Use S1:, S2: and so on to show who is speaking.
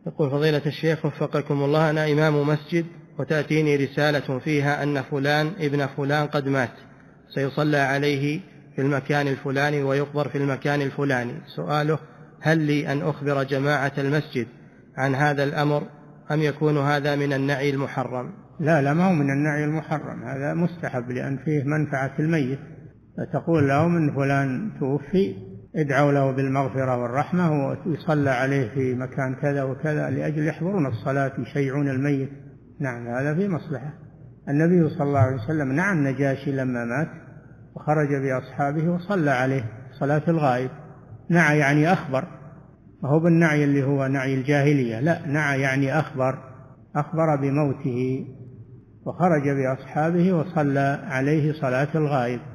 S1: يقول فضيلة الشيخ وفقكم الله، أنا إمام مسجد وتأتيني رسالة فيها أن فلان ابن فلان قد مات، سيصلى عليه في المكان الفلاني ويقبر في المكان الفلاني. سؤاله: هل لي أن أخبر جماعة المسجد عن هذا الأمر أم يكون هذا من النعي المحرم؟
S2: لا ما هو من النعي المحرم، هذا مستحب لأن فيه منفعة الميت. فتقول لهم إن فلان توفي، ادعوا له بالمغفرة والرحمة ويصلى عليه في مكان كذا وكذا، لأجل يحضرون الصلاة يشيعون الميت. نعم هذا في مصلحة. النبي صلى الله عليه وسلم نعى النجاشي لما مات وخرج بأصحابه وصلى عليه صلاة الغائب. نعى يعني أخبر، وهو بالنعي اللي هو نعي الجاهلية، لا نعى يعني أخبر بموته وخرج بأصحابه وصلى عليه صلاة الغائب.